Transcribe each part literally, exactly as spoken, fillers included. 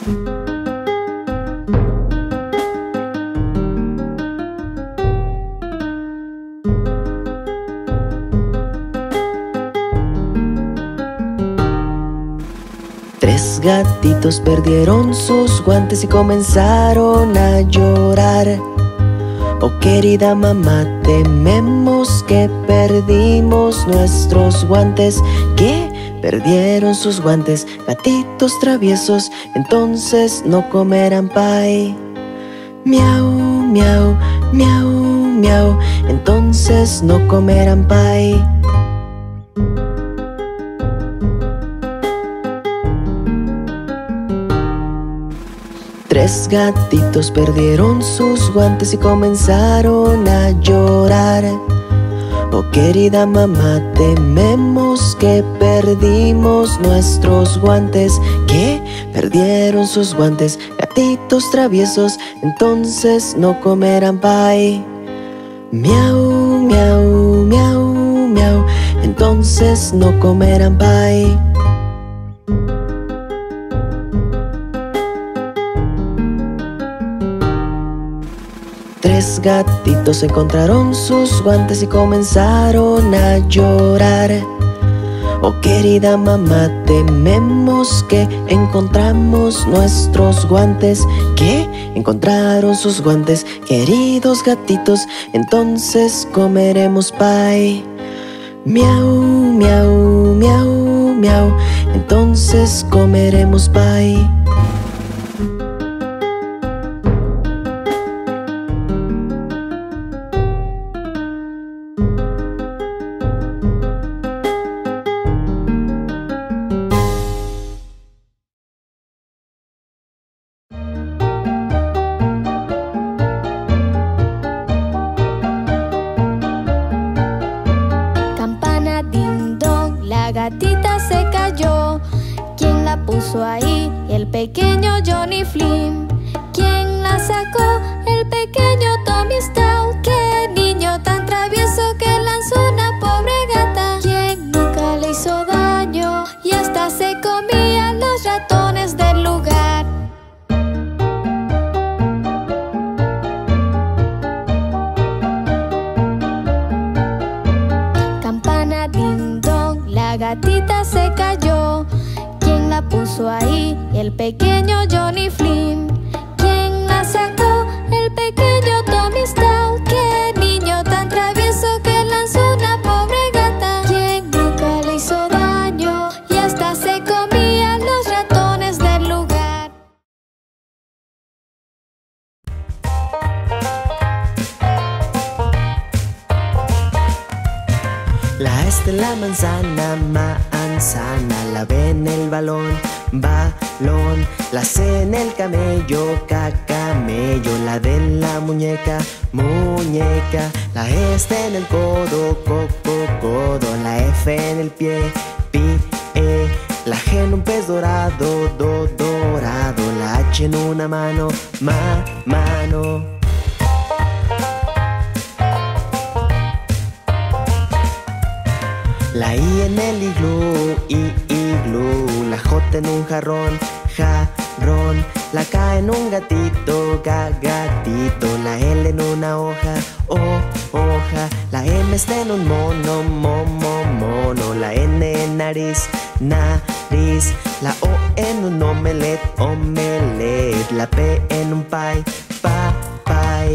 Tres gatitos perdieron sus guantes y comenzaron a llorar. Oh querida mamá, tememos que perdimos nuestros guantes. ¿Qué? Perdieron sus guantes, gatitos traviesos, entonces no comerán pie. Miau, miau, miau, miau, entonces no comerán pie. Tres gatitos perdieron sus guantes y comenzaron a llorar. Oh querida mamá, tememos que perdimos nuestros guantes. ¿Qué? Perdieron sus guantes, gatitos traviesos, entonces no comerán pie. Miau, miau, miau, miau, entonces no comerán pie. Tres gatitos encontraron sus guantes y comenzaron a llorar. Oh querida mamá, tememos que encontramos nuestros guantes. ¿Qué? Encontraron sus guantes, queridos gatitos, entonces comeremos pie. Miau, miau, miau, miau, entonces comeremos pie. La gatita se cayó. ¿Quién la puso ahí? El pequeño Johnny Flynn. ¿Quién la sacó? El pequeño Tommy Stout. ¡Qué niño tan travieso que lanzó una pobre gata! ¿Quién nunca le hizo daño? Y hasta se comía los ratones del lugar. Campana ding dong, la gatita se cayó. ¿Quién la puso ahí? El pequeño Johnny Flynn. ¿Quién la sacó? El pequeño Tommy Stout. ¡Qué niño tan travieso que lanzó una pobre gata! ¿Quién nunca le hizo daño? Y hasta se comía los ratones del lugar. La S de la manzana, manzana. La B en el balón, balón. La C en el camello, cacamello. La D en la muñeca, muñeca. La E está en el codo, coco, codo. La F en el pie, pie. La G en un pez dorado, do, dorado. La H en una mano, ma, mano. La I en el iglú, i, iglú. La J en un jarrón, jarrón. La K en un gatito, ga, gatito. La L en una hoja, o, hoja. La M está en un mono, momo, mono. La N en nariz, nariz. La O en un omelette, omelette. La P en un pie, pa, pie.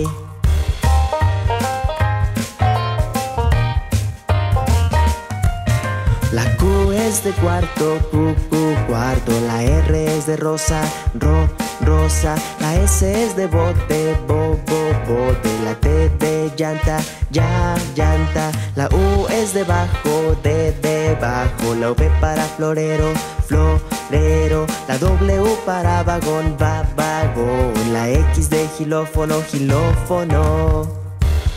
La Q es de cuarto, cu, cu, cuarto. La R es de rosa, ro, rosa. La S es de bote, bo, bo, bote. La T de llanta, ya, llanta. La U es de bajo, de, debajo. La V para florero, florero. La W para vagón, va, vagón. La X de xilófono, xilófono.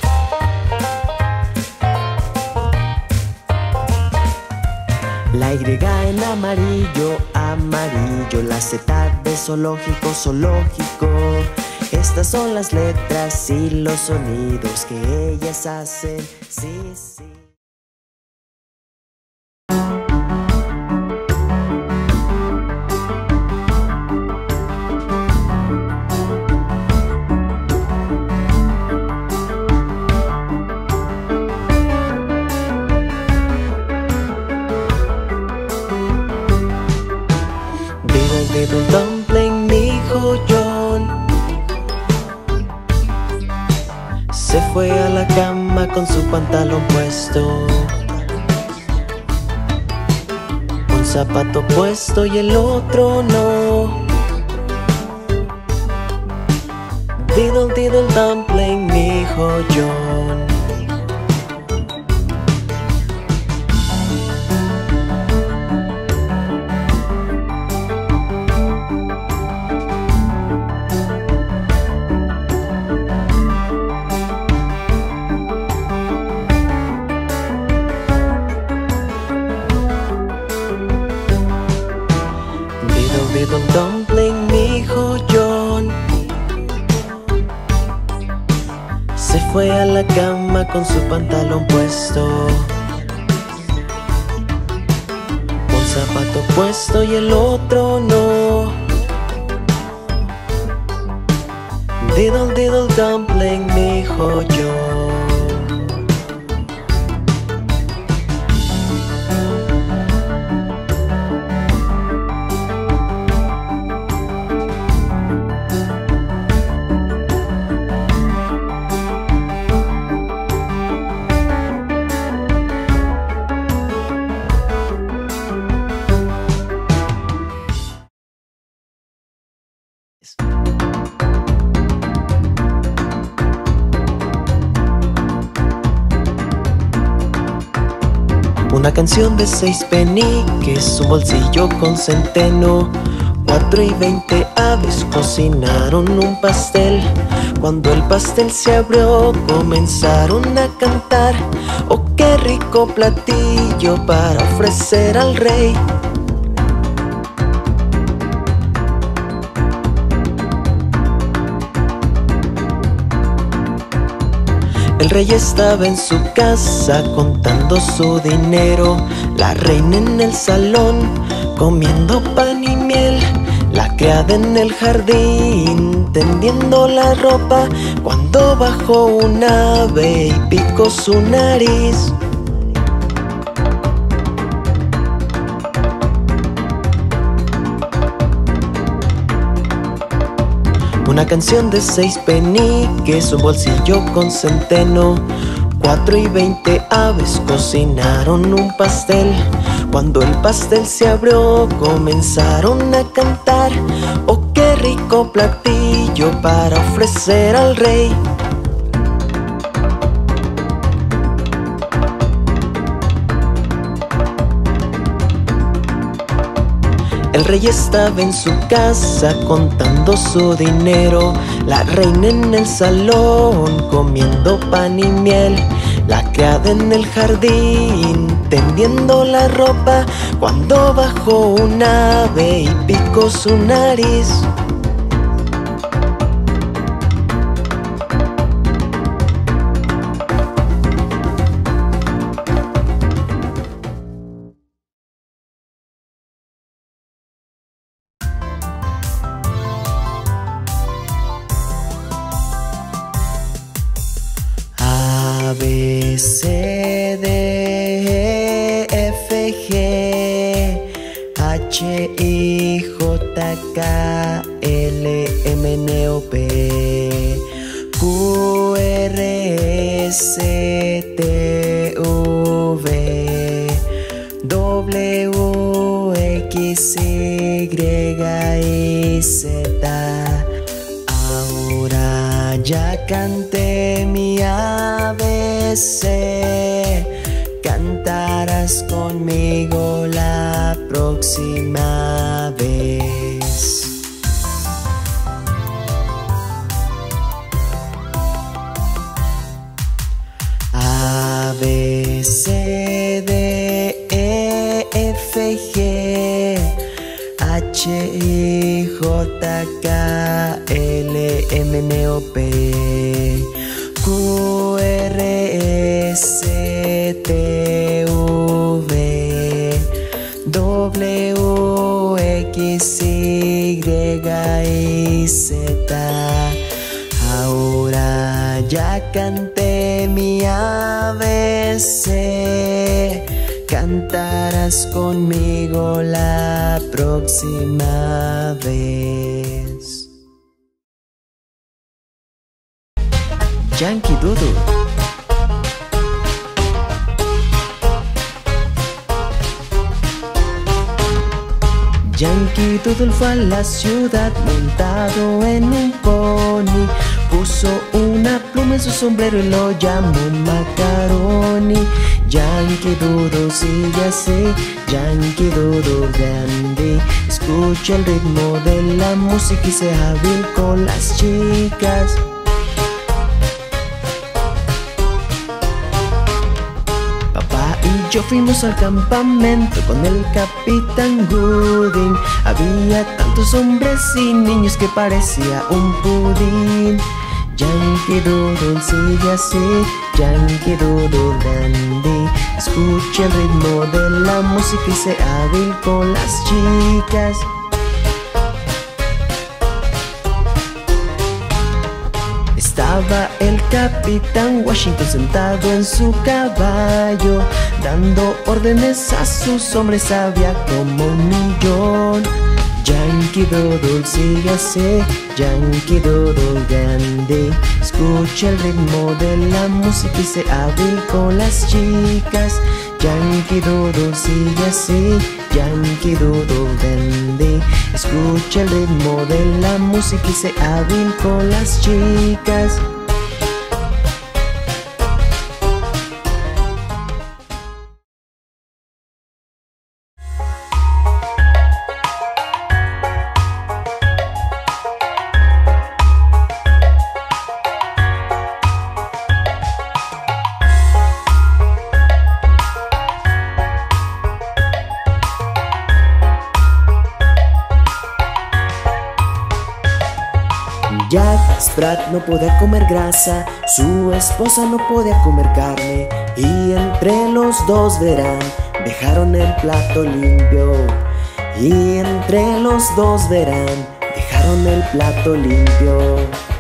La Y en amarillo, amarillo. La Z de zoológico, zoológico. Estas son las letras y los sonidos que ellas hacen, sí, sí. Diddle diddle dumpling, mi joyón se fue a la cama con su pantalón puesto, un zapato puesto y el otro no. Diddle diddle dumpling, mi joyón. Diddle dumpling, mi joyón se fue a la cama con su pantalón puesto, un zapato puesto y el otro no. Diddle diddle dumpling, mi joyón. Una canción de seis peniques, un bolsillo con centeno. Cuatro y veinte aves cocinaron un pastel. Cuando el pastel se abrió, comenzaron a cantar. Oh, qué rico platillo para ofrecer al rey. El rey estaba en su casa contando su dinero, la reina en el salón comiendo pan y miel, la criada en el jardín tendiendo la ropa, cuando bajó un ave y picó su nariz. Una canción de seis peniques, un bolsillo con centeno. Cuatro y veinte aves cocinaron un pastel. Cuando el pastel se abrió, comenzaron a cantar. Oh, qué rico platillo para ofrecer al rey. El rey estaba en su casa contando su dinero, la reina en el salón comiendo pan y miel, la criada en el jardín tendiendo la ropa, cuando bajó un ave y picó su nariz. A, B, C, D, E, F, G, H, I, J, K, L, M, N, O, P, Q, R, S, T, V, W, X, Y y Z. Ahora ya canté mi A B C, cantarás conmigo la próxima vez. A, B, C, D, E, F, G, H, I, J, K, L, M, N, O, P, Q, R, S, T, V, W, X, Y y Z. Ahora ya canté mi A B C, cantarás conmigo la próxima vez. Yankee Doodle. Yankee Doodle fue a la ciudad montado en un pony. Puso una pluma en su sombrero y lo llamó Macaroni. Yankee Doodle sigue así, Yankee Doodle dandy. Escucha el ritmo de la música y sea hábil con las chicas. Yo fuimos al campamento con el Capitán Gooding. Había tantos hombres y niños que parecía un pudín. Yankee Doodle sigue así, Yankee Doodle dandy. Escucha el ritmo de la música y sea hábil con las chicas. Estaba el Capitán Washington sentado en su caballo, dando órdenes a sus hombres, había como un millón. Yankee Doodle sigue así, Yankee Doodle dandy. Escucha el ritmo de la música y sea hábil con las chicas. Yankee Doodle sigue así, Yankee Doodle dandy. Escucha el ritmo de la música y sea hábil con las chicas. Jack Sprat no podía comer grasa, su esposa no podía comer carne, y entre los dos verán, dejaron el plato limpio. Y entre los dos verán, dejaron el plato limpio.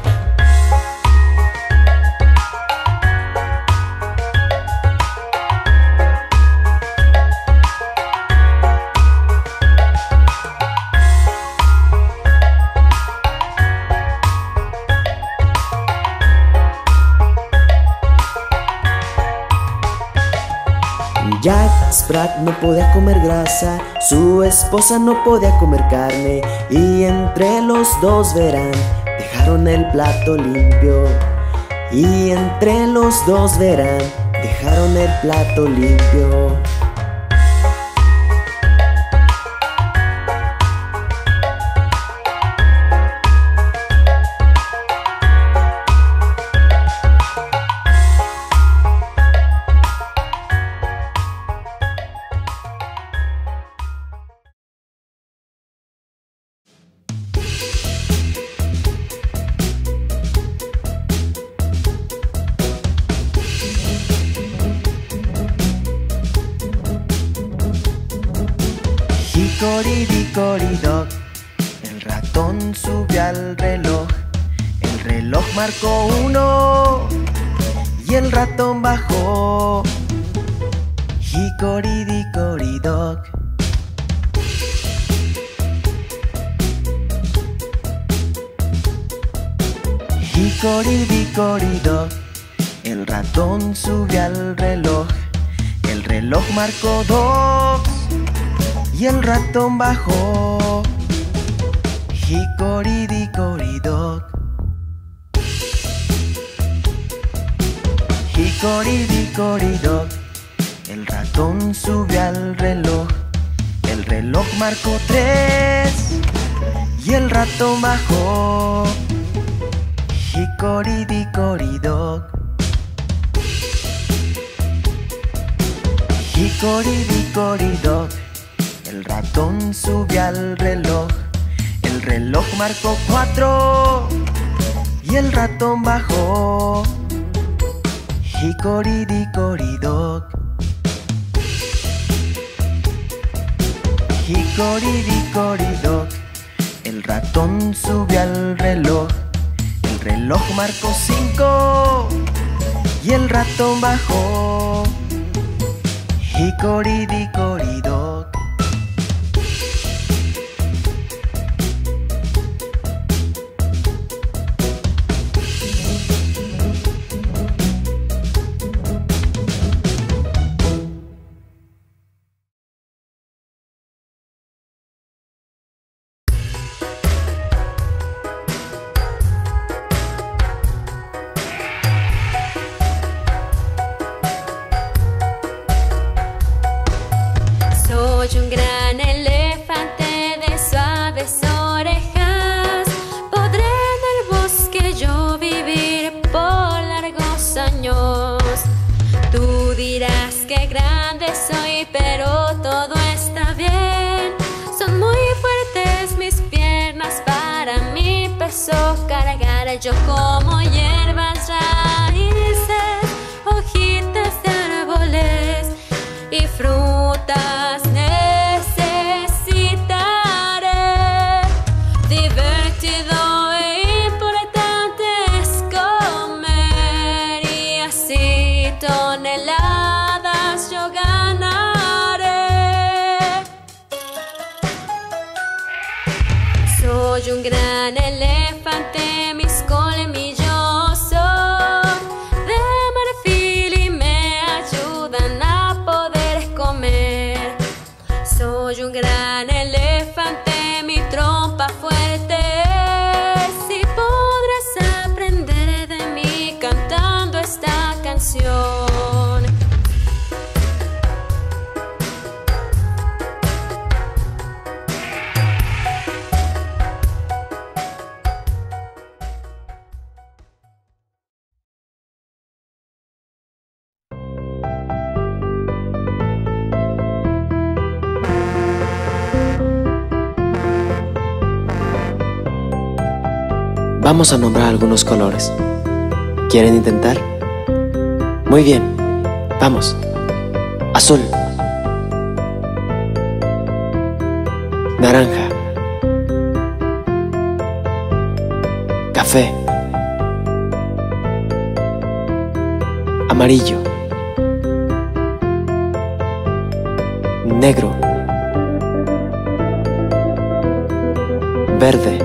Jack Sprat no podía comer grasa, su esposa no podía comer carne, y entre los dos verán, dejaron el plato limpio. Y entre los dos verán, dejaron el plato limpio. Hickory-dickory-dock, el ratón subió al reloj. El reloj marcó uno y el ratón bajó. Hickory-dickory-dock. Hickory-dickory-dock, el ratón subió al reloj. El reloj marcó dos y el ratón bajó. Hickory-dickory-dock. Hickory-dickory-dock, el ratón subió al reloj. El reloj marcó tres y el ratón bajó. Hickory-dickory-dock. Hickory-dickory-dock, el ratón subió al reloj. El reloj marcó cuatro y el ratón bajó. Hickory-dickory-dock. Hickory-dickory-dock, el ratón subió al reloj. El reloj marcó cinco y el ratón bajó. Hicoridicoridoc. Soy un gran elefante de suaves orejas. Podré en el bosque yo vivir por largos años. Tú dirás que grande soy, pero todo está bien. Son muy fuertes mis piernas, para mi peso cargar. Yo como hierbas, raíces, hojitas de árboles y frutas necesitaré. Divertido e importante es comer, y así toneladas yo ganaré. Soy un gran elefante, mis colmillos son de marfil y me ayudan a poder comer. Soy un gran elefante, mi trompa fuerte es, y podrás aprender de mí cantando esta canción. Vamos a nombrar algunos colores. ¿Quieren intentar? Muy bien, vamos. Azul, naranja, café, amarillo, negro, verde,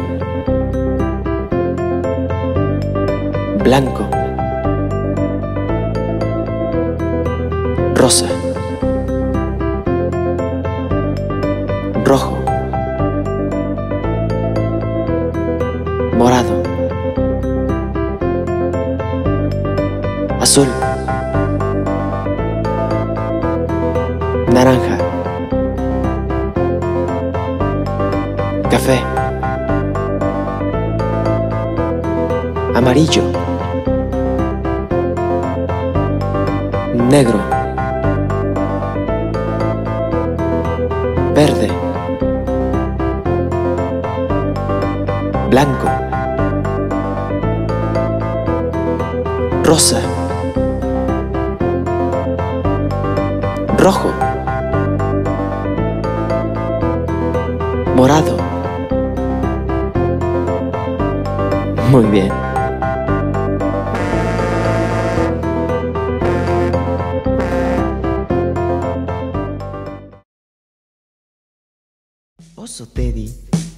blanco, rosa, rojo, morado, azul, naranja, café, amarillo, negro, verde, blanco, rosa, rojo, morado. Muy bien. Oso Teddy.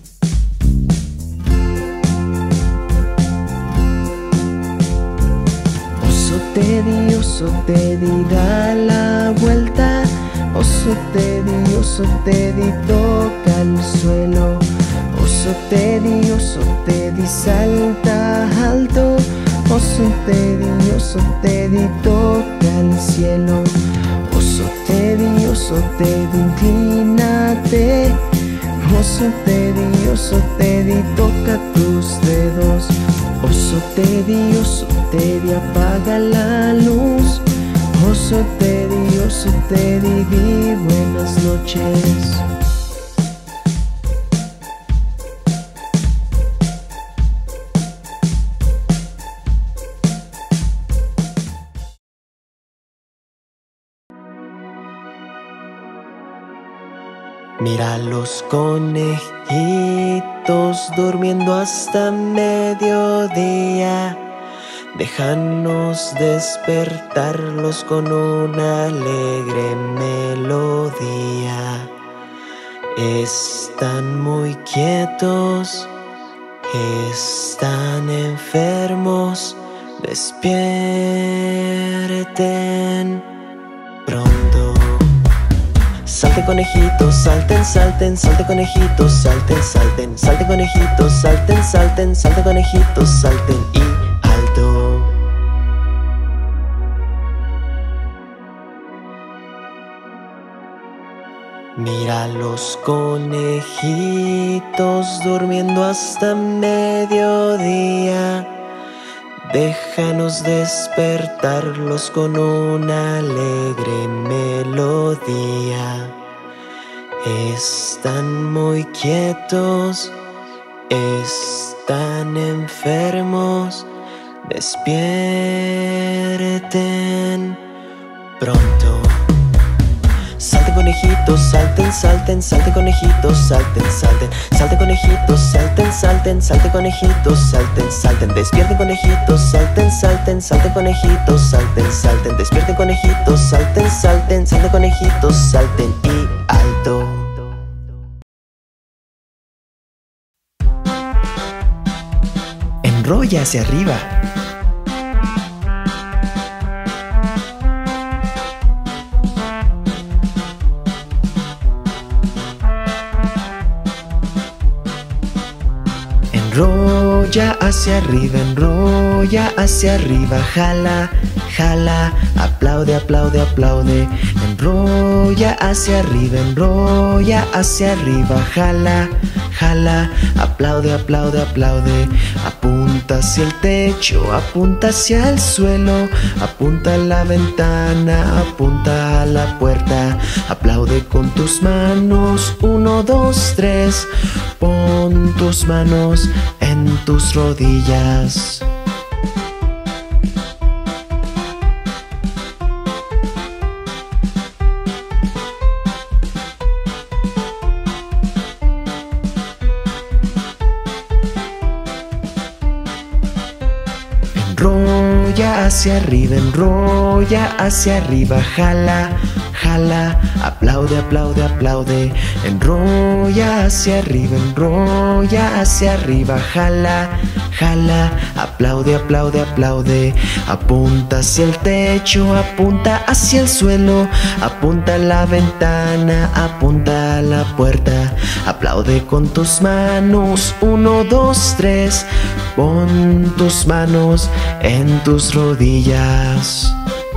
Oso Teddy, oso Teddy, da la vuelta. Oso Teddy, oso Teddy, toca el suelo. Oso Teddy, oso Teddy, salta alto. Oso Teddy, oso Teddy, toca el cielo. Oso Teddy, oso Teddy, inclínate. Oso Teddy, oso Teddy, toca tus dedos. Oso Teddy, oso Teddy, apaga la luz. Oso Teddy, oso Teddy, di buenas noches. Mira los conejitos durmiendo hasta mediodía. déjanos despertarlos con una alegre melodía. Están muy quietos, están enfermos, despierten pronto. Salten conejitos, salten, salten, salten conejitos, salten, salten, salten conejitos, salten, salten, salten conejitos, salten y alto. Mira los conejitos durmiendo hasta mediodía. Déjanos despertarlos con una alegre melodía. Están muy quietos, están enfermos, despierten pronto. Salten conejitos, salten, salten, salten conejitos, salten, salten, salten conejitos, salten, salten, salten conejitos, salten, salten, despierten conejitos, salten, salten, salten conejitos, salten, salten, despierten conejitos, salten, salten, salten conejitos, salten y alto. Enrolla hacia arriba. Enrolla hacia arriba, enrolla hacia arriba, jala, jala, aplaude, aplaude, aplaude. Enrolla hacia arriba, enrolla hacia arriba, jala, jala, aplaude, aplaude, aplaude. Apunta hacia el techo, apunta hacia el suelo, apunta a la ventana, apunta a la puerta. Aplaude con tus manos, uno, dos, tres. Pon tus manos en tus rodillas. Enrolla hacia arriba, enrolla hacia arriba, jala, jala, aplaude, aplaude, aplaude. Enrolla hacia arriba, enrolla hacia arriba, jala, jala, aplaude, aplaude, aplaude. Apunta hacia el techo, apunta hacia el suelo, apunta a la ventana, apunta a la puerta. Aplaude con tus manos, uno, dos, tres. Pon tus manos en tus rodillas.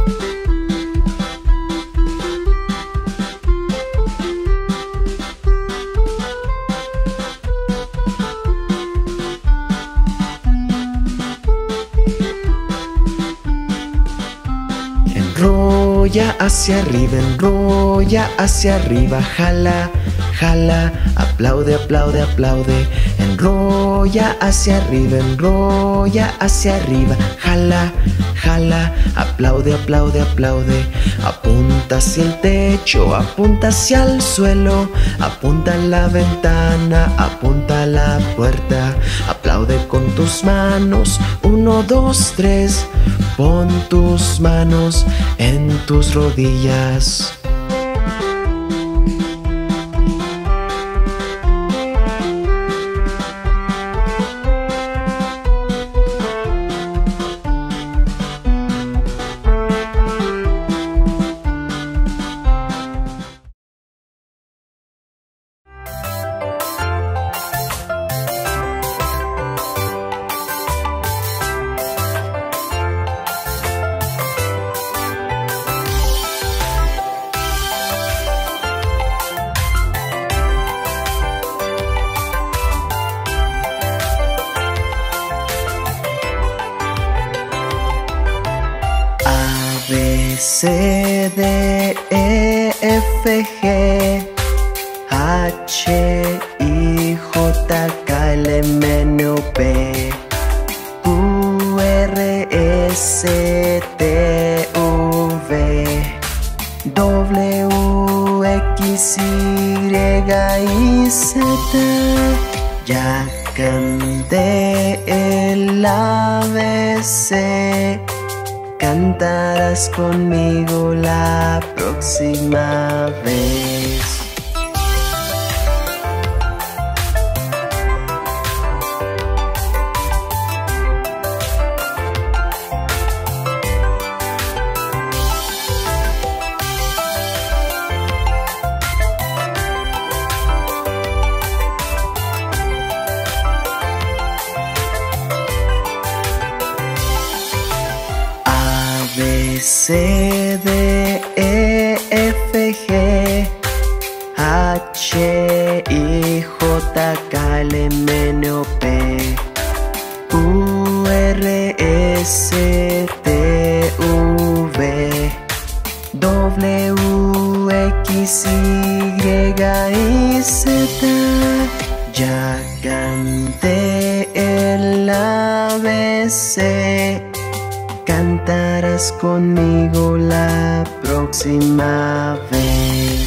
Enrolla hacia arriba, enrolla hacia arriba, jala, jala, aplaude, aplaude, aplaude. Enrolla hacia arriba, enrolla hacia arriba, jala, jala, aplaude, aplaude, aplaude. Apunta hacia el techo, apunta hacia el suelo, apunta a la ventana, apunta a la puerta. Aplaude con tus manos, uno, dos, tres. Pon tus manos en tus rodillas. C, D, E, F, G, H, I, J, K, L, M, N, O, P, Q, R, S, T, V, W, X, Y y Z. Ya canté el el A B C. Cantarás conmigo la próxima vez. C, D, E, F, G, H, I, J, K, L, M, N, O, P, Q, R, S, T, V, W, X, Y y Z. Ya canté el A B C. Cantarás conmigo la próxima vez.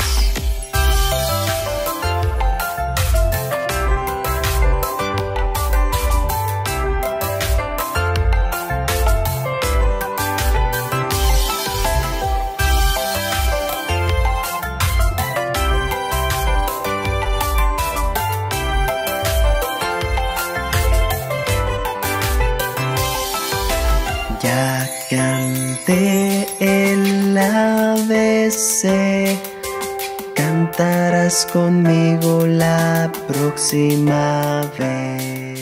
Ya canté el A B C. Cantarás conmigo la próxima vez.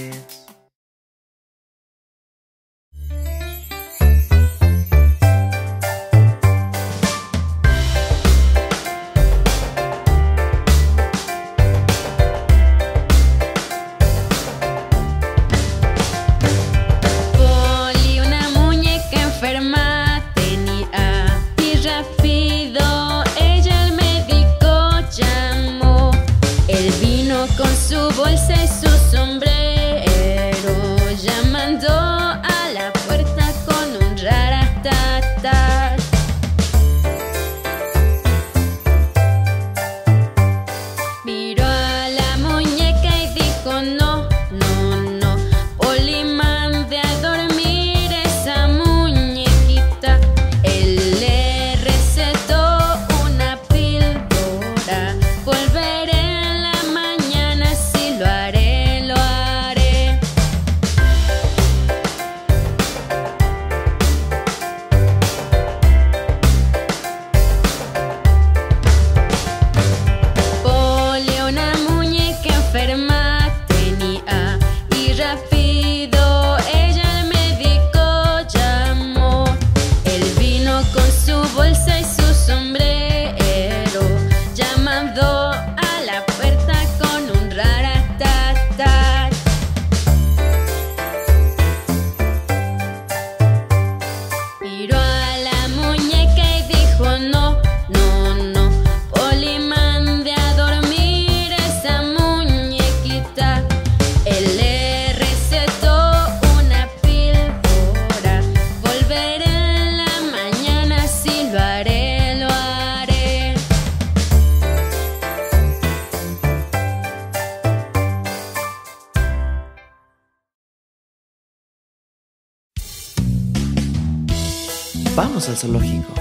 Con su bolsa y su sombrero, llamando a la puerta con un raratatá. Miró a la muñeca y dijo: no, no, no, Polly, mande a dormir esa muñequita. Él le recetó una píldora. Volveré Vamos al zoológico.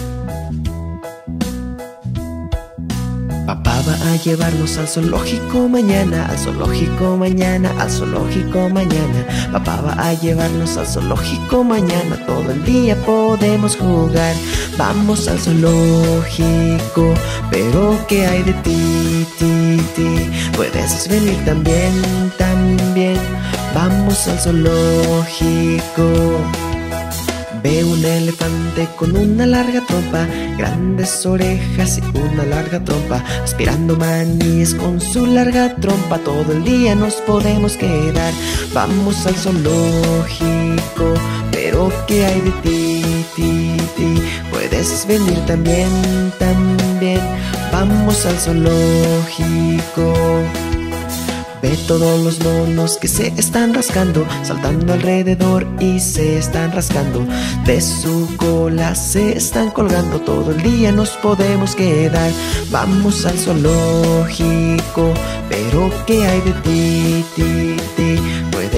Papá va a llevarnos al zoológico mañana, al zoológico mañana, al zoológico mañana. Papá va a llevarnos al zoológico mañana, todo el día podemos jugar. Vamos al zoológico, pero ¿qué hay de ti, ti, ti? Puedes venir también, también. Vamos al zoológico. Ve un elefante con una larga trompa, grandes orejas y una larga trompa, aspirando maníes con su larga trompa. Todo el día nos podemos quedar. Vamos al zoológico, pero ¿qué hay de ti, ti, ti? Puedes venir también, también. Vamos al zoológico. Ve todos los monos que se están rascando, saltando alrededor y se están rascando. De su cola se están colgando, todo el día nos podemos quedar. Vamos al zoológico, pero ¿qué hay de ti, ti, ti? Puedes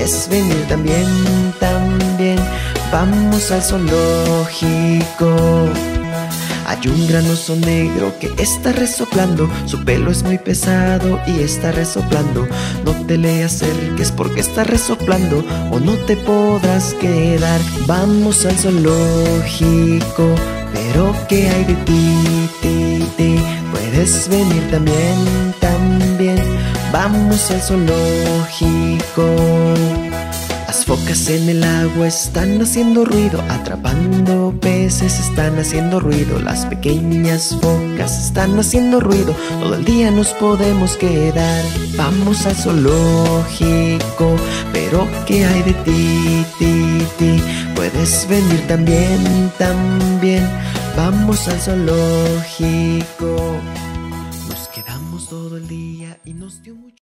puedes venir también, también. Vamos al zoológico. Hay un gran oso negro que está resoplando. Su pelo es muy pesado y está resoplando. No te le acerques porque está resoplando o no te podrás quedar. Vamos al zoológico. Pero ¿qué hay de ti, ti, ti? Puedes venir también, también. Vamos al zoológico. Las focas en el agua están haciendo ruido, atrapando peces están haciendo ruido. Las pequeñas focas están haciendo ruido, todo el día nos podemos quedar. Vamos al zoológico, pero ¿qué hay de ti, ti, ti? Puedes venir también, también. Vamos al zoológico. Nos quedamos todo el día y nos dio mucho.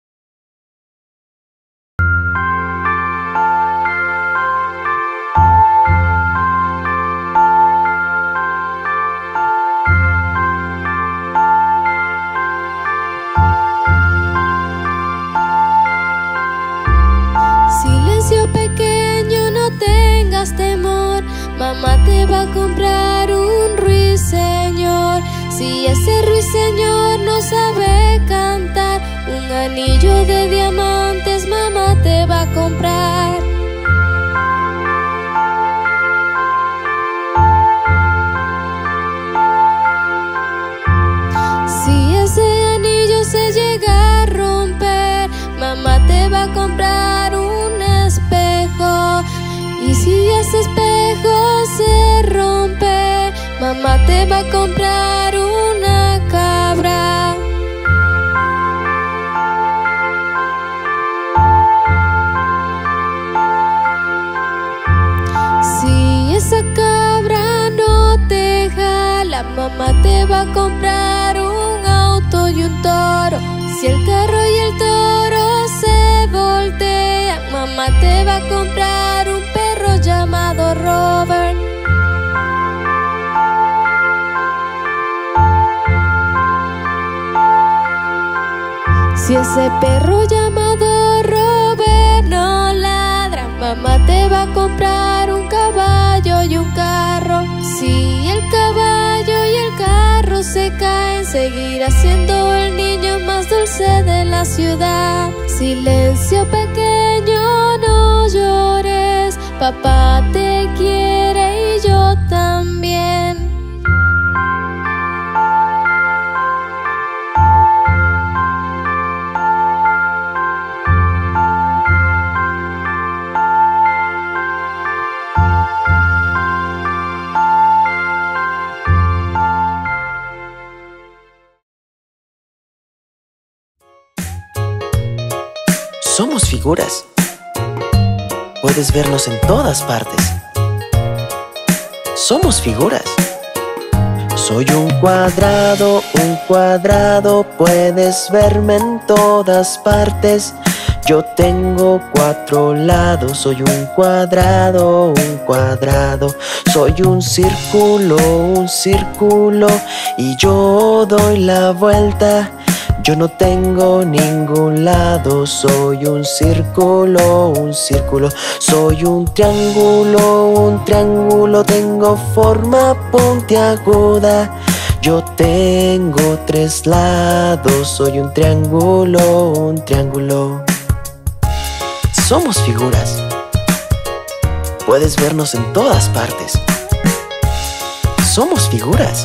Temor, mamá te va a comprar un ruiseñor. Si ese ruiseñor no sabe cantar, un anillo de diamantes mamá te va a comprar. Si ese anillo se llega a romper, mamá te va a comprar un espejo. Y si ese espejo se rompe, mamá te va a comprar una cabra. Si esa cabra no te jala, mamá te va a comprar un auto y un toro. Si el carro y el toro se voltean, mamá te va a comprar un perro llamado Robert. Si ese perro llamado Robert no ladra, mamá te va a comprar un caballo y un carro. Si el caballo y el carro se caen, seguirá siendo el niño más dulce de la ciudad. Silencio pequeño, no llores, papá te quiere y yo también. Somos figuras. Puedes vernos en todas partes. Somos figuras. Soy un cuadrado, un cuadrado. Puedes verme en todas partes. Yo tengo cuatro lados. Soy un cuadrado, un cuadrado. Soy un círculo, un círculo. Y yo doy la vuelta. Yo no tengo ningún lado, soy un círculo, un círculo. Soy un triángulo, un triángulo. Tengo forma puntiaguda. Yo tengo tres lados, soy un triángulo, un triángulo. Somos figuras. Puedes vernos en todas partes. Somos figuras.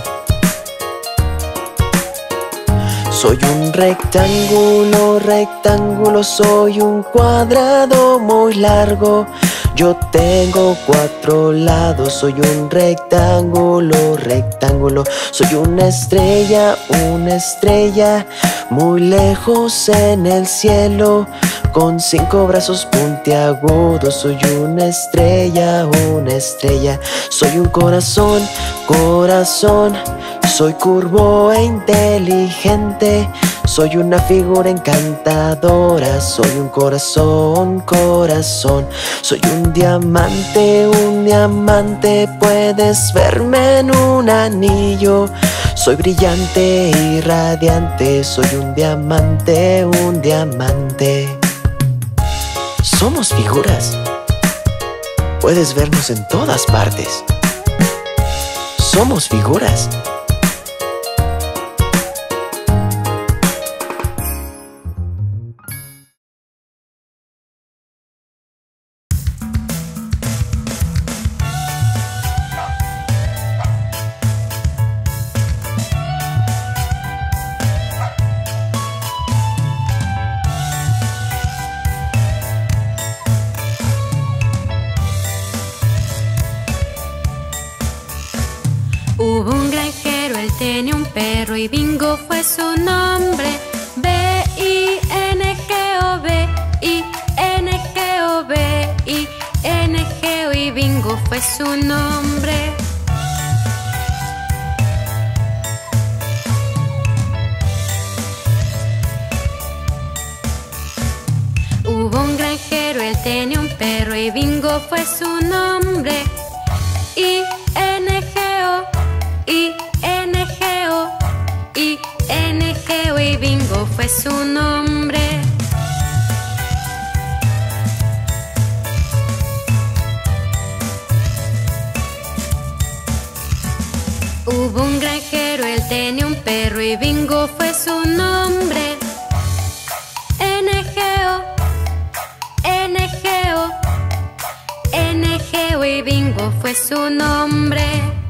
Soy un rectángulo, rectángulo. Soy un cuadrado muy largo. Yo tengo cuatro lados. Soy un rectángulo, rectángulo. Soy una estrella, una estrella. Muy lejos en el cielo, con cinco brazos puntiagudos. Soy una estrella, una estrella. Soy un corazón, corazón. Soy curvo e inteligente. Soy una figura encantadora. Soy un corazón, corazón. Soy un diamante, un diamante. Puedes verme en un anillo. Soy brillante y radiante. Soy un diamante, un diamante. Somos figuras. Puedes vernos en todas partes. Somos figuras. Hubo un granjero, él tenía un perro y Bingo fue su nombre. B I N G O, B I N G O, B I N G O y Bingo fue su nombre. Hubo un granjero, él tenía un perro y Bingo fue su nombre. I N G O, I N G O, I N G O y Bingo fue su nombre. Hubo un granjero, él tenía un perro y Bingo fue su nombre. N G O, N G O, N G O y Bingo fue su nombre.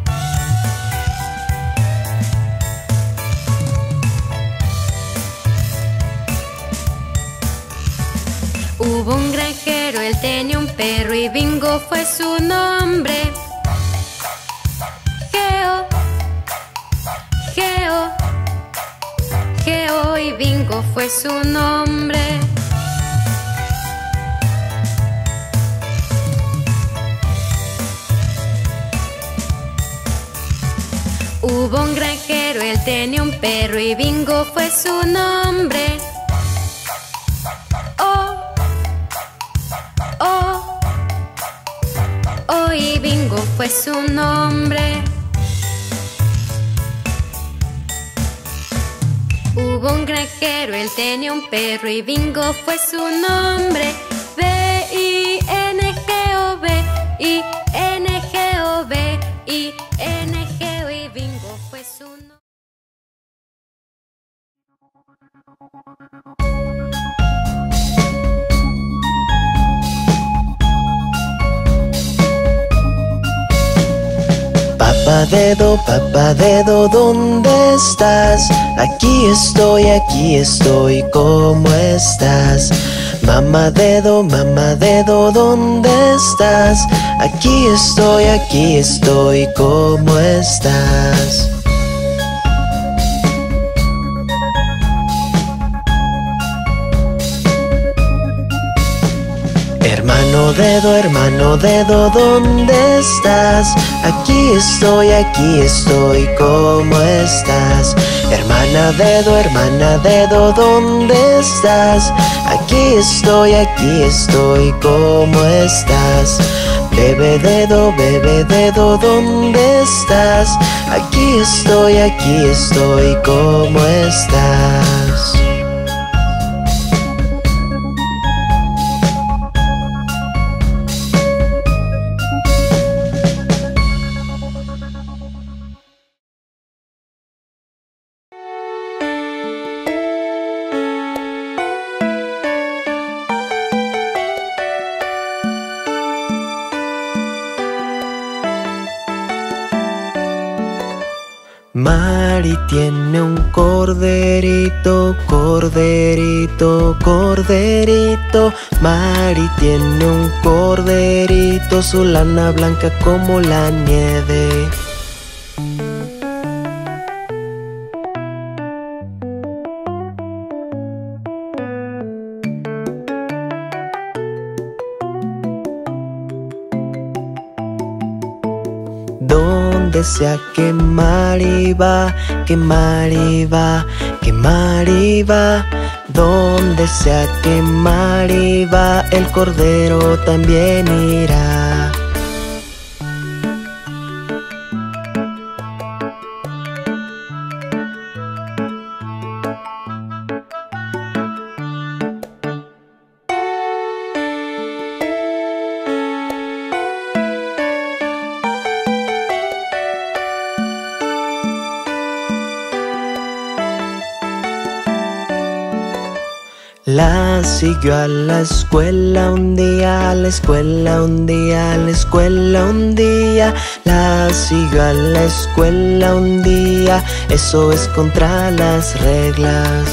Hubo un granjero, él tenía un perro y Bingo fue su nombre. Geo, Geo, Geo y Bingo fue su nombre. Hubo un granjero, él tenía un perro y Bingo fue su nombre. O, O, O y Bingo fue su nombre. Hubo un granjero, él tenía un perro y Bingo fue su nombre. B I N G O, B I N G O, B I N G O y Bingo fue su nombre. Papá dedo, papá dedo, ¿dónde estás? Aquí estoy, aquí estoy, ¿cómo estás? Mamá dedo, mamá dedo, ¿dónde estás? Aquí estoy, aquí estoy, ¿cómo estás? Hermano dedo, hermano dedo, ¿dónde estás? Aquí estoy, aquí estoy, ¿cómo estás? Hermana dedo, hermana dedo, ¿dónde estás? Aquí estoy, aquí estoy, ¿cómo estás? Bebé dedo, bebé dedo, ¿dónde estás? Aquí estoy, aquí estoy, ¿cómo estás? Mari tiene un corderito, corderito, corderito. Mari tiene un corderito, su lana blanca como la nieve. Donde sea que Mari va, que Mari va, que Mari va. Donde sea que Mari va, el cordero también irá. La siguió a la escuela un día, a la escuela un día, a la escuela un día. La siguió a la escuela un día, eso es contra las reglas.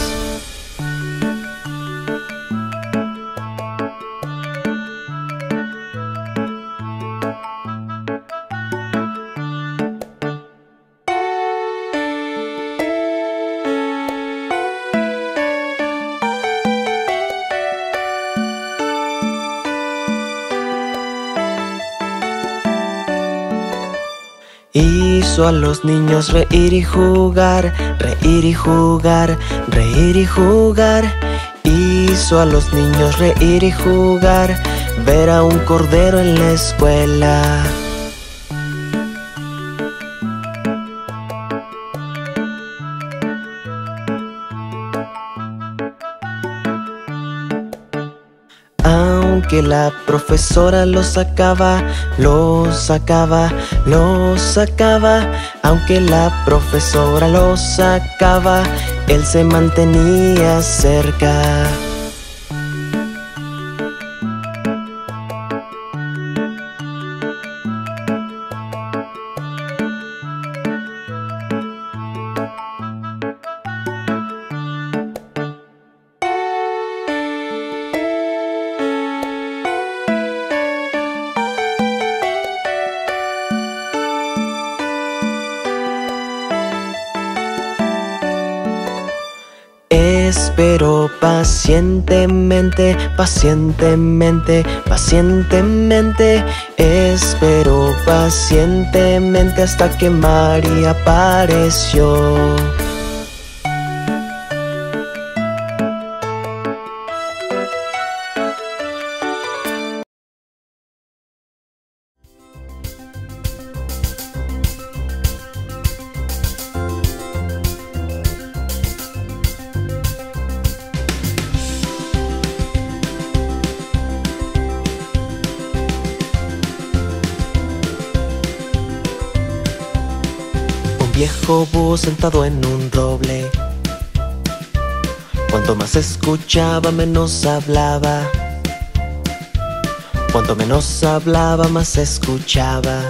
Hizo a los niños reír y jugar, reír y jugar, reír y jugar. Hizo a los niños reír y jugar, ver a un cordero en la escuela. Aunque la profesora lo sacaba, lo sacaba, lo sacaba. Aunque la profesora lo sacaba, él se mantenía cerca. Esperó pacientemente, pacientemente, pacientemente. Esperó pacientemente hasta que María apareció. Viejo búho sentado en un roble. Cuanto más escuchaba, menos hablaba. Cuanto menos hablaba, más escuchaba.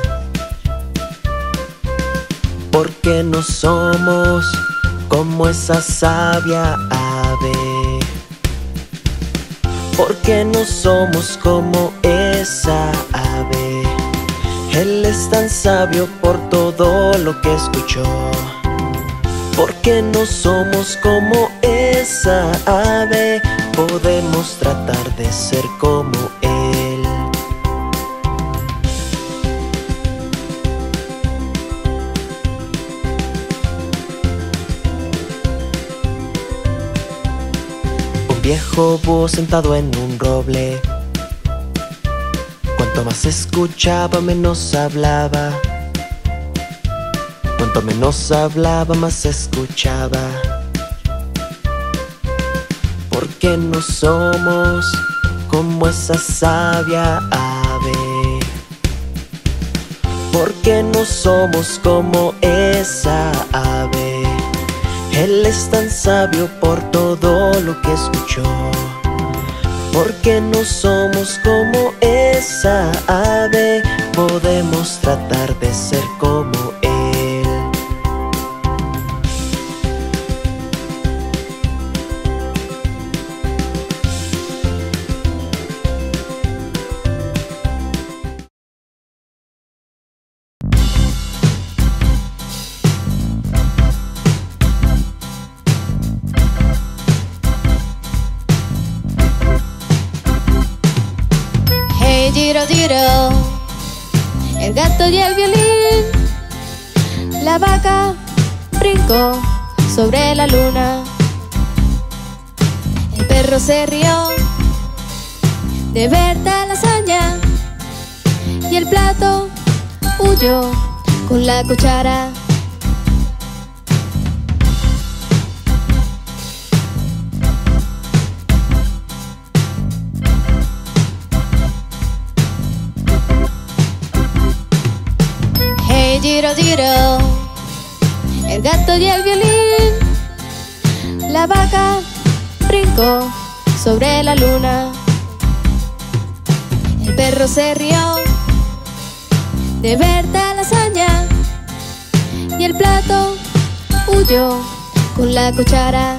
Porque no somos como esa sabia ave. Porque no somos como esa ave. Él es tan sabio por todo lo que escuchó. Porque no somos como esa ave, podemos tratar de ser como él. Un viejo búho sentado en un roble. Cuanto más escuchaba, menos hablaba. Cuanto menos hablaba, más escuchaba. Porque no somos como esa sabia ave. Porque no somos como esa ave. Él es tan sabio por todo lo que escuchó. Porque no somos como esa ave, podemos tratar de ser como él. Giro, giro, el gato y el violín. La vaca brincó sobre la luna. El perro se rió de ver tal hazaña. Y el plato huyó con la cuchara. Giro, giro, el gato y el violín. La vaca brincó sobre la luna. El perro se rió de ver tal hazaña y el plato huyó con la cuchara.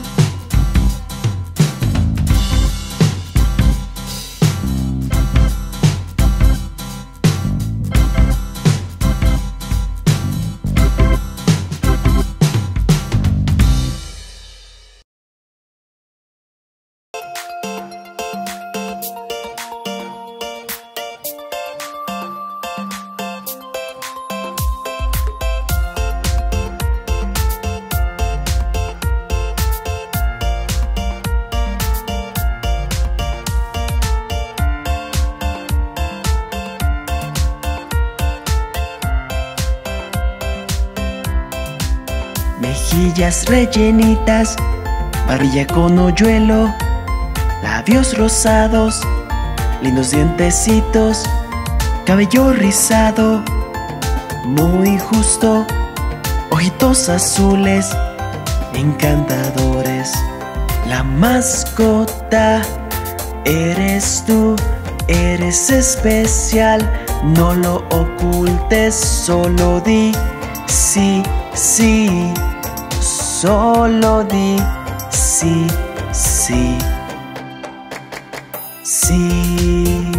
Mejillas rellenitas, barbilla con hoyuelo, labios rosados, lindos dientecitos, cabello rizado, muy justo, ojitos azules, encantadores. La mascota eres tú, eres especial, no lo ocultes, solo di sí, sí. Solo di sí, sí, sí.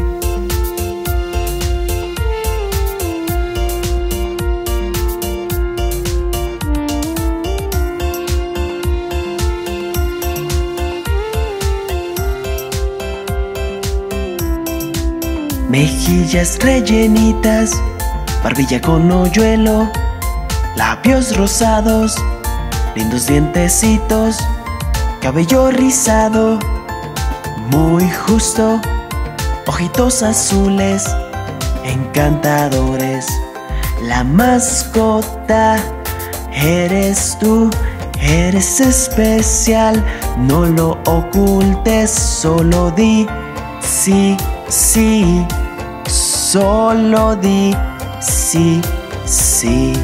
Mejillas rellenitas, barbilla con hoyuelo, labios rosados, lindos dientecitos, cabello rizado, muy justo, ojitos azules, encantadores. La mascota eres tú, eres especial, no lo ocultes, solo di sí, sí, solo di sí, sí.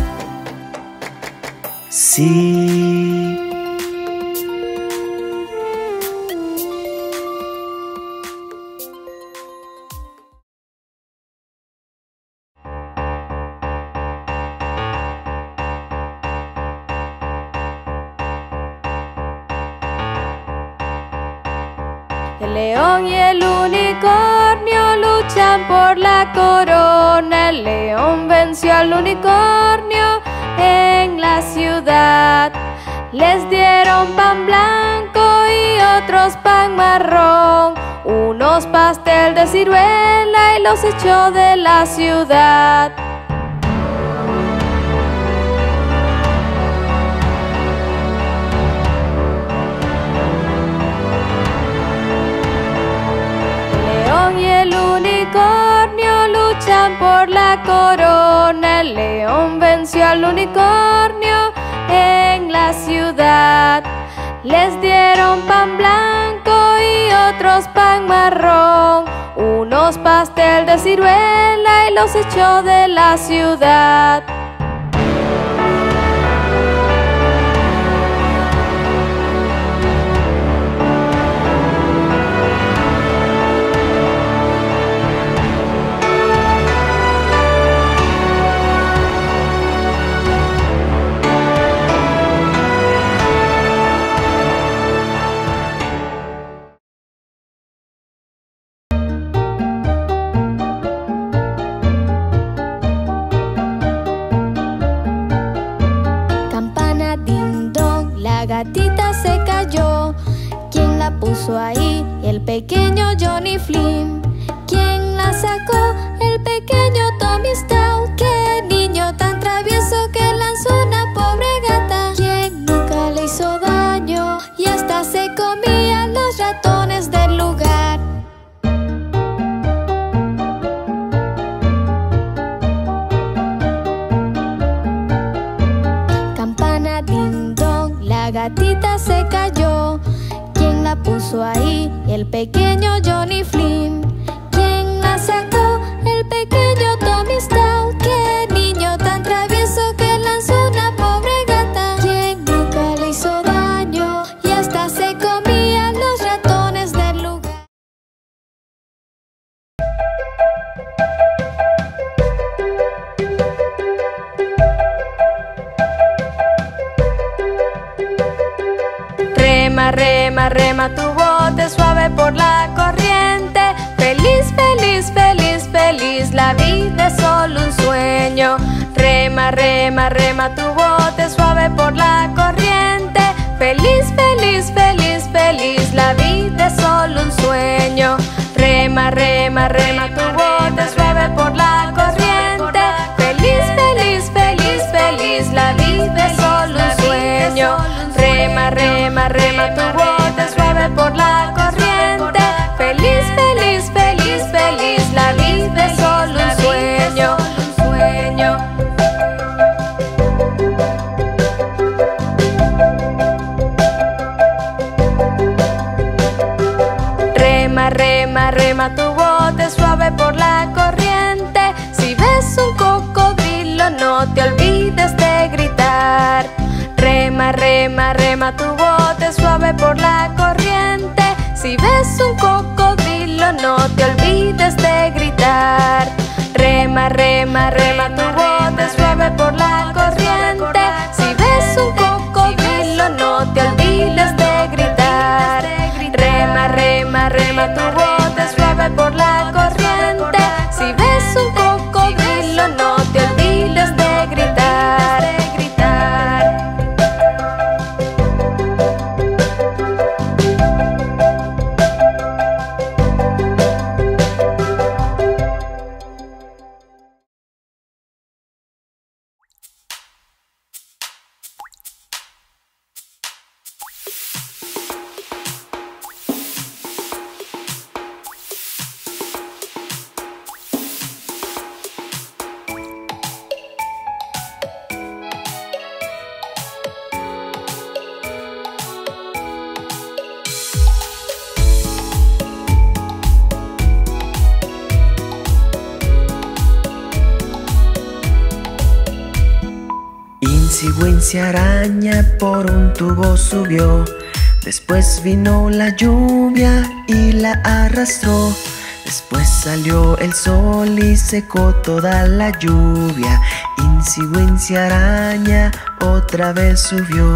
Sí. El león y el unicornio luchan por la corona. El león venció al unicornio en la ciudad. Les dieron pan blanco y otros pan marrón, unos pastel de ciruela y los echó de la ciudad. El león y el unicornio luchan por la corona. El león venció al unicornio en la ciudad. Les dieron pan blanco y otros pan marrón, unos pastel de ciruela y los echó de la ciudad. Gatita se cayó, ¿quién la puso ahí? El pequeño Johnny Flynn. ¿Quién la sacó? El pequeño Tommy Stout. ¡Qué niño tan travieso que lanzó una pobre gata! ¿Quién nunca le hizo daño y hasta se comía los ratones del lugar? Campana ding dong, la gatita se cayó, ¿quién la puso ahí? El pequeño Johnny Flynn. ¿Quién la sacó? El pequeño Tommy Stout. ¡Qué niño tan travieso que lanzó una pobre gata! ¿Quién nunca le hizo daño y hasta se comía los ratones del lugar? Rema, rema, rema tu bote suave por la corriente. Feliz, feliz, feliz, feliz, la vida es solo un sueño. Rema, rema, rema tu bote suave por la corriente. Feliz, feliz, feliz, feliz, la vida es solo un sueño. Rema, rema, rema tu bote suave por la corriente. Feliz, feliz, feliz, feliz, la vida es solo un sueño. Rema, rema, rema tu bote suave por la corriente. Feliz, feliz, feliz, feliz, la vida es solo un sueño. Rema, rema, rema tu bote suave por la corriente. Si ves un cocodrilo no te olvides de gritar. Rema, rema, rema tu bote suave por la corriente. Si ves un cocodrilo no te olvides de gritar. Rema, rema, rema tu bote suave por la corriente. Si ves un cocodrilo no te olvides de gritar. Rema, rema, rema tu bote suave por la corriente. Si ves un cocodrilo no te olvides de gritar. Insigüencia araña por un tubo subió. Después vino la lluvia y la arrastró. Después salió el sol y secó toda la lluvia. Insigüencia araña otra vez subió.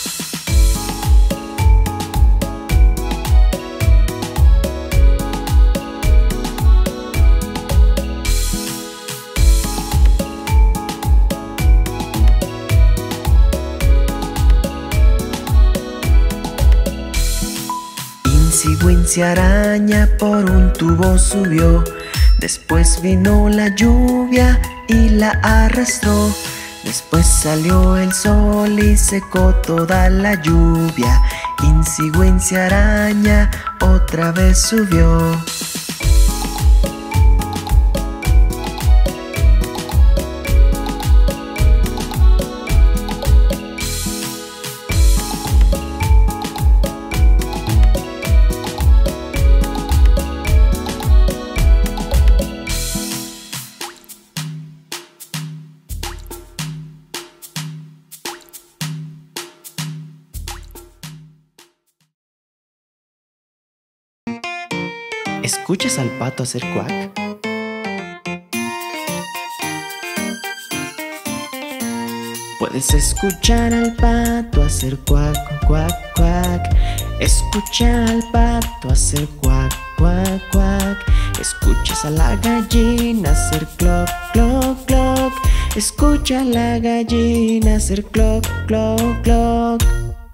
Insigüencia araña por un tubo subió. Después vino la lluvia y la arrastró. Después salió el sol y secó toda la lluvia. Insigüencia araña otra vez subió. ¿Escuchas al pato hacer cuac? Puedes escuchar al pato hacer cuac, cuac, cuac. Escucha al pato hacer cuac, cuac, cuac. Escuchas a la gallina hacer cloc, cloc, cloc. Escucha a la gallina hacer cloc, cloc, cloc.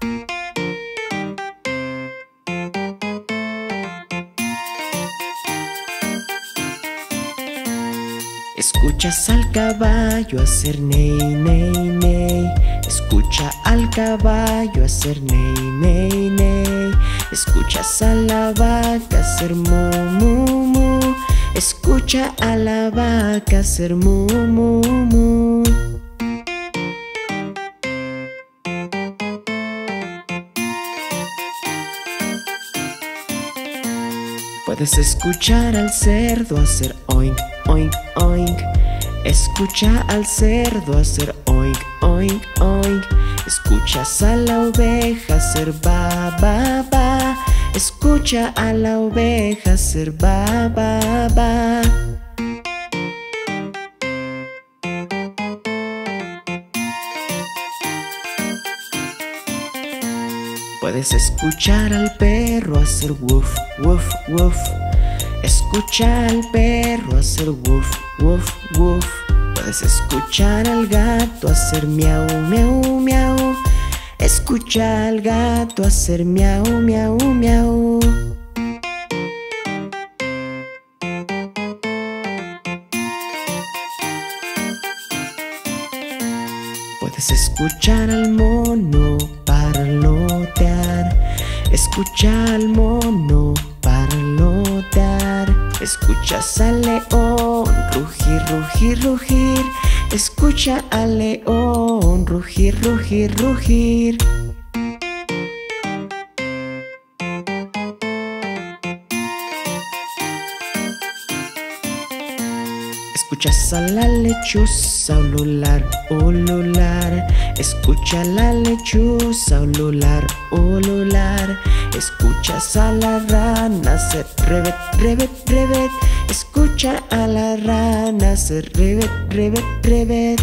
Escuchas al caballo hacer ney, ney, ney. Escucha al caballo hacer ney, ney, ney. Escuchas a la vaca hacer mu, mu, mu. Escucha a la vaca hacer mu, mu, mu. Puedes escuchar al cerdo hacer oink, oink, oink. Escucha al cerdo hacer oink, oink, oink. Escuchas a la oveja hacer ba, ba, ba. Escucha a la oveja hacer ba, ba, ba. Puedes escuchar al perro hacer woof, woof, woof. Escucha al perro hacer woof, woof, woof. Puedes escuchar al gato hacer miau, miau, miau. Escucha al gato hacer miau, miau, miau. Puedes escuchar al mono parlotear. Escucha al mono parlotear. Escuchas al león rugir, rugir, rugir. Escucha al león rugir, rugir, rugir. Escuchas a la lechuza ulular, ulular. Escucha a la lechuza ulular, ulular. Escuchas a la rana hacer rebet, rebet, rebet. Escucha a la rana hacer rebet, rebet, rebet.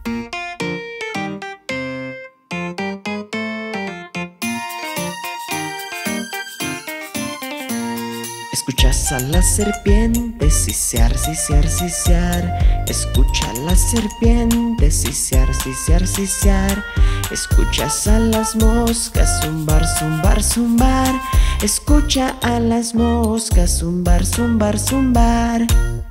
Escuchas a la serpiente sisear, sisear, sisear. Escucha a la serpiente sisear, sisear, sisear. Escuchas a las moscas zumbar, zumbar, zumbar. Escucha a las moscas zumbar, zumbar, zumbar.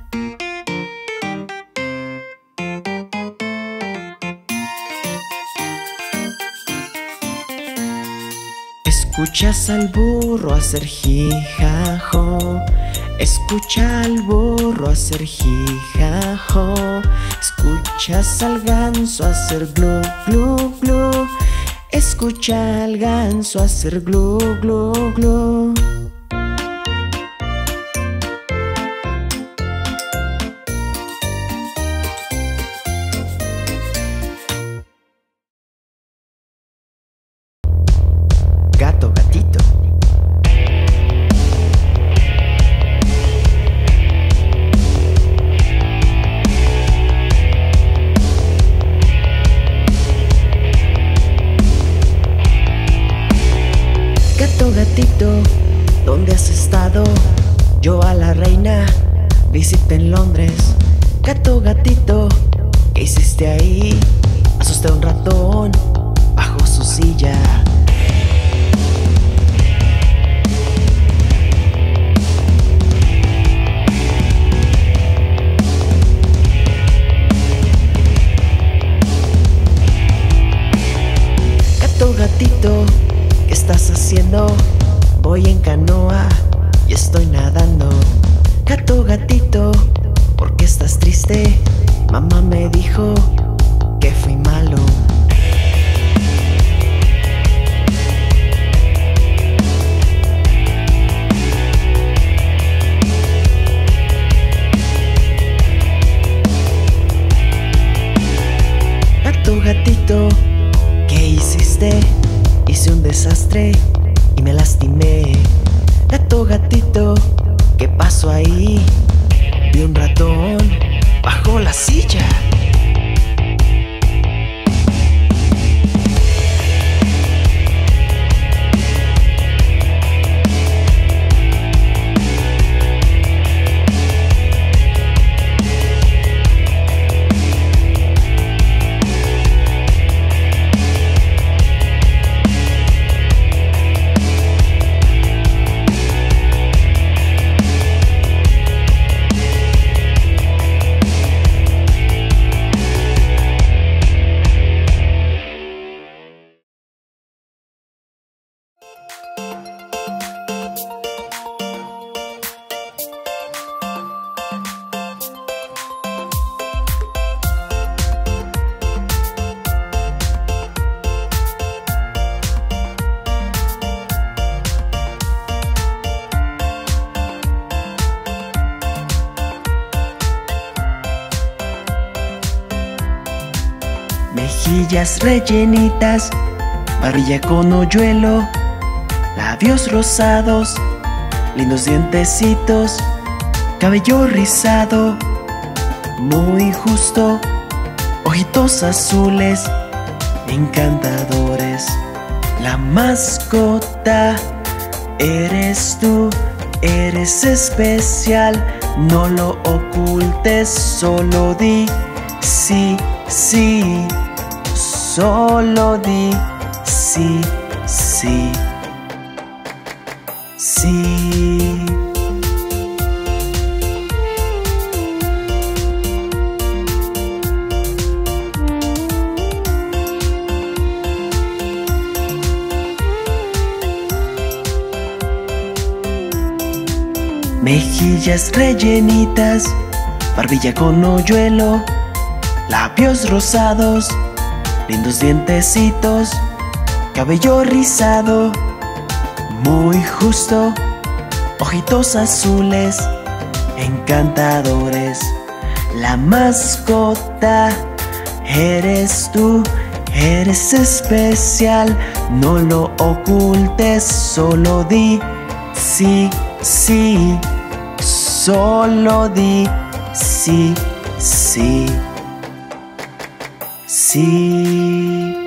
Escuchas al burro hacer jijajo. Escucha al burro hacer jijajo. Escuchas al ganso hacer glu, glu, glu. Escucha al ganso hacer glu, glu, glu. Gato, gatito. Gato, gatito, ¿dónde has estado? Yo a la reina visité en Londres. Gato, gatito, ¿qué hiciste ahí? Asusté a un ratón bajo su silla. Gato, gatito, ¿qué estás haciendo? Voy en canoa y estoy nadando. Gato, gatito, ¿por qué estás triste? Mamá me dijo que fui malo. Gato, gatito, ¿qué hiciste? Hice un desastre y me lastimé. Gato, gatito, ¿qué pasó ahí? Vi un ratón bajo la silla. Mejillas rellenitas, barbilla con hoyuelo, labios rosados, lindos dientecitos, cabello rizado, muy justo, ojitos azules, encantadores. La mascota eres tú, eres especial, no lo ocultes, solo di sí, sí, solo di sí, sí, sí. Mejillas rellenitas, barbilla con hoyuelo, labios rosados, lindos dientecitos, cabello rizado, muy justo, ojitos azules, encantadores. La mascota eres tú, eres especial, no lo ocultes, solo di sí, sí, solo di sí, sí, sí.